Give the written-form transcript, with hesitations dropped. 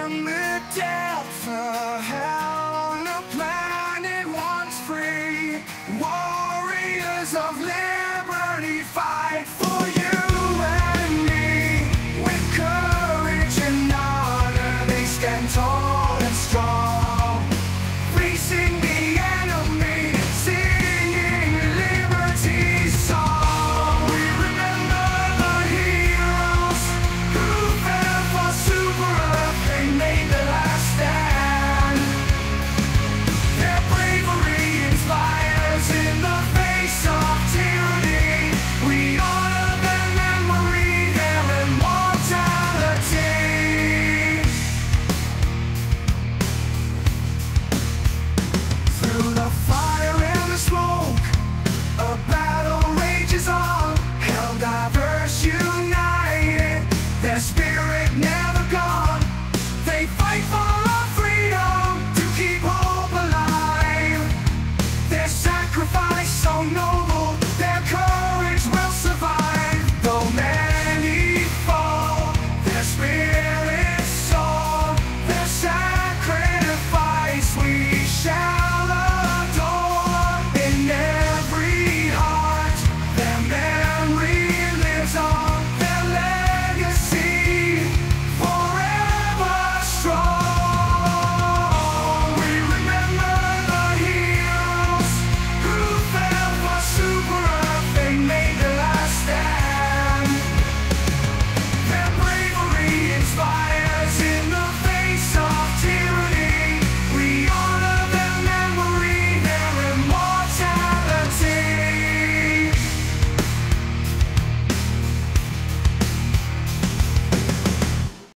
from the depths of hell on a planet once free. Warriors of liberty fight for you and me. With courage and honor they stand tall.